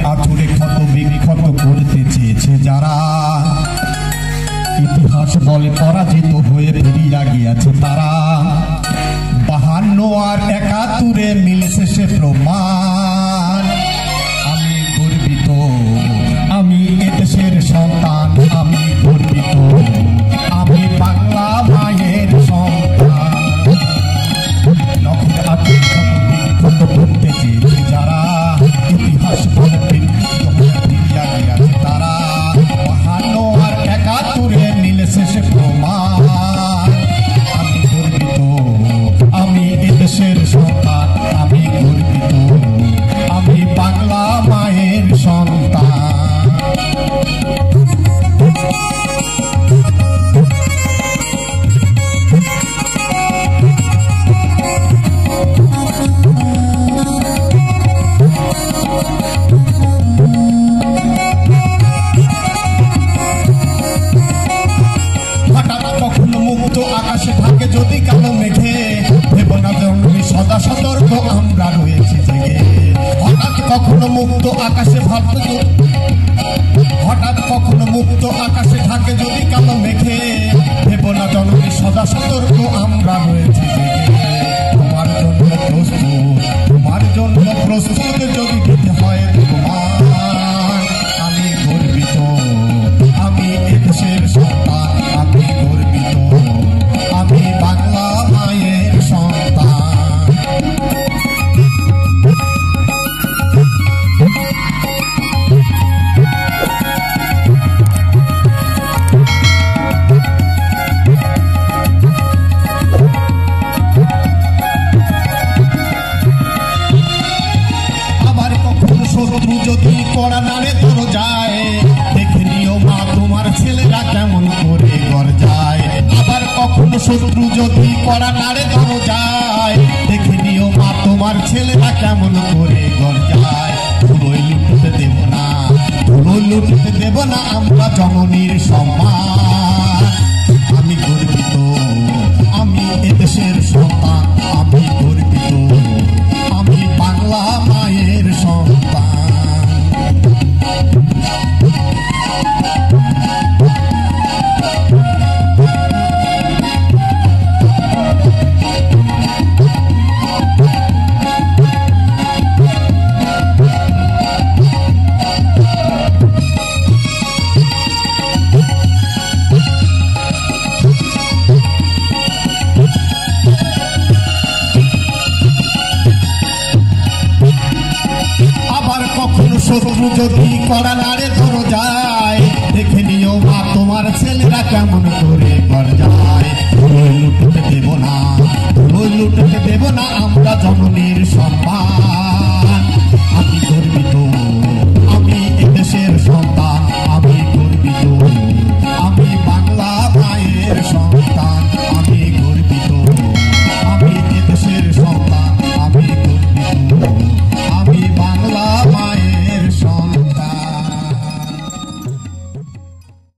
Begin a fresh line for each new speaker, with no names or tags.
আচরে ক্ষত বিক্ষত করতে চেয়েছে যারা, ইতিহাস বলে পরাজিত হয়ে ফিরিয়া গিয়াছে তারা। 52 আর 71 মিলেছে সে প্রমাণ। আমি গর্বিত, আমি এদেশের সন্তান, আমি গর্বিত, আমি বাংলা মায়ের সন্তান। নখের আচরে ক্ষত করতে চেয়েছে যারা, ইতিহাস বলে ফিরিয়া গিয়াছে তারা। 52 আর 71 মিলেছে সে প্রমাণ। আমি গর্বিত, আমি এদেশের সন্তান, আমি গর্বিত, আমি বাংলা মায়ের সন্তান। আকাশে থাকে যদি কালো মেঘে, ভেবো না জননী সদা সতর্ক আমরা রয়েছি জেগে। হঠাৎ কখনো মুক্ত আকাশে ভাবতে, হঠাৎ কখনো মুক্ত আকাশে থাকে যদি কালো মেঘে, ভেবো না জননী সদা সতর্ক আমরা রয়েছি জেগে। তোমার জন্য প্রস্তুত, তোমার জন্য প্রস্তুত যদি দিতে হয় তোমার। আমি গর্বিত, আমি এদেশের সন্তান, আমি গর্বিত, আমি বাংলা মায়ের সন্তান। আবার কখনো শত্রু যদি কড়া নাড়ে ধরো যায়, দেখে নিও মা তোমার ছেলেরা কেমন করে গর্জায়। আবার কখনো শত্রু যদি কড়া নাড়ে ধরো যায়, দেখে নিও মা তোমার ছেলেরা কেমন করে গর্জায়। ধুলোয় লুটতে দেব না, ধুলোয় লুটতে দেব না আমরা জননীর সম্মান। আমি গর্বিত, আমি এদেশের সন্তান, আমি গর্বিত, আমি বাংলা মায়ের সন্তান। শত্রু যদি কড়া নাড়ে ধরো যায়, দেখে নিও মা তোমার ছেলেরা কেমন করে গর্জায়। ধুলোয় লুটতে দেব না, ধুলোয় লুটতে দেব না আমরা জননীর সম্মান।